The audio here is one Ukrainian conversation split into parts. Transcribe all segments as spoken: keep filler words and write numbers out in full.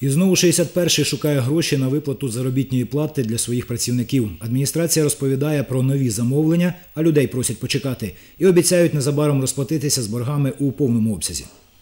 І знову шістдесят перший шукає гроші на виплату заробітної плати для своїх працівників. Адміністрація розповідає про нові замовлення, а людей просять почекати. І обіцяють незабаром розплатитися з боргами у повному обсязі.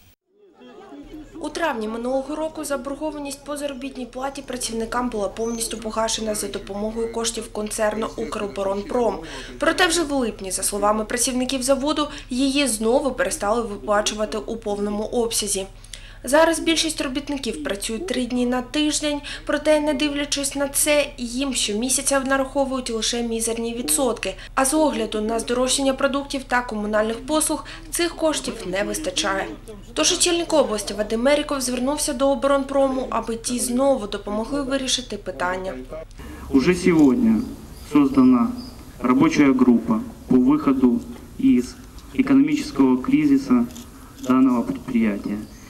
У травні минулого року заборгованість по заробітній платі працівникам була повністю погашена за допомогою коштів концерну «Укроборонпром». Проте вже в липні, за словами працівників заводу, її знову перестали виплачувати у повному обсязі. Зараз більшість робітників працюють три дні на тиждень, проте, не дивлячись на це, їм щомісяця нараховують лише мізерні відсотки. А з огляду на здорожчання продуктів та комунальних послуг цих коштів не вистачає. Тож очільник області Вадим Меріков звернувся до оборонпрому, аби ті знову допомогли вирішити питання. Уже сьогодні створена робоча група по виходу із економічного кризису даного підприємства.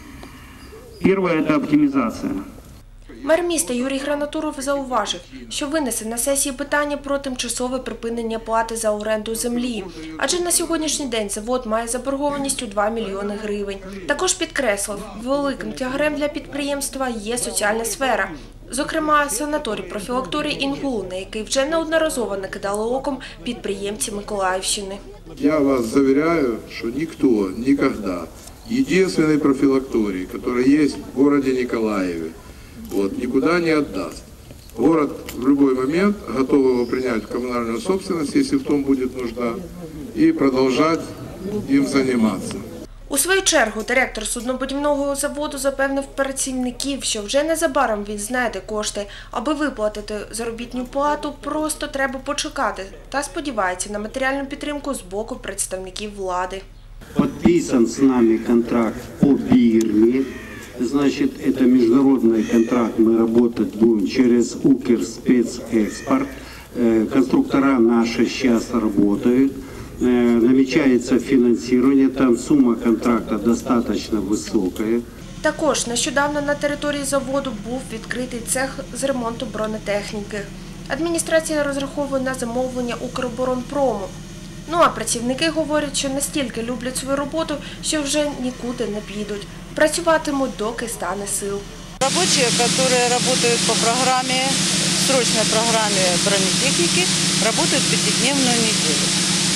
Перше – це оптимізація. Мер міста Юрій Гранатуров зауважив, що винесе на сесії питання про тимчасове припинення плати за оренду землі. Адже на сьогоднішній день завод має заборгованість у два мільйони гривень. Також підкреслив, великим тягарем для підприємства є соціальна сфера. Зокрема, санаторій-профілакторій «Інгул», на який вже неодноразово накидали оком підприємці Миколаївщини. Я вас завіряю, що ніхто ніколи, единственный профилакторий, который есть в городе Николаеве, вот, никуда не отдаст. Город в любой момент готов его принять в коммунальную собственность, если в том будет нужда, и продолжать им заниматься. У свою чергу директор суднобудівного заводу запевнив працівників, що вже незабаром він знайде кошти. Аби виплатити заробітну плату, просто треба почекати та сподівається на матеріальну підтримку з боку представників влади. Подписан с нами контракт по Бирме. Значит, это международный контракт, мы работать будем через Укрспецэкспорт. Конструктора наши сейчас работают. Намечается финансирование, там сумма контракта достаточно высокая. Також нещодавно на території заводу був відкритий цех з ремонту бронетехніки. Адміністрація розраховує на замовлення «Укроборонпрому». Ну а працівники говорять, що настільки люблять свою роботу, що вже нікуди не підуть. Працюватимуть, доки стане сил. Робочі, які працюють по програмі, срочній програмі бронетехніки, працюють п'ятидневну неділю.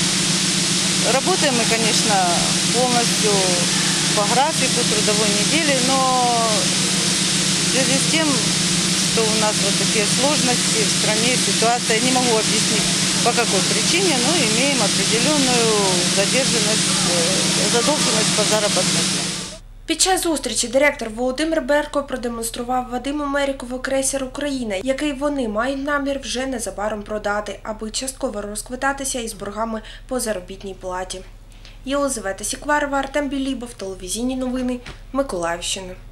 Працюємо ми, звісно, повністю по графіку трудової неділі, але в зв'язку з тим, что у нас вот такие сложности в стране, ситуация, не могу объяснить по какой причине, но имеем определенную задержанность, задолженность по заработной плате. Під час зустрічі директор Володимир Берко продемонстрував Вадиму Мерікову крейсер «Україна», який вони мають намір вже незабаром продати, аби частково розквитатися із боргами по заробітній платі. Єлизавета Сікварова, Артем Білібов, телевізійні новини, Миколаївщина.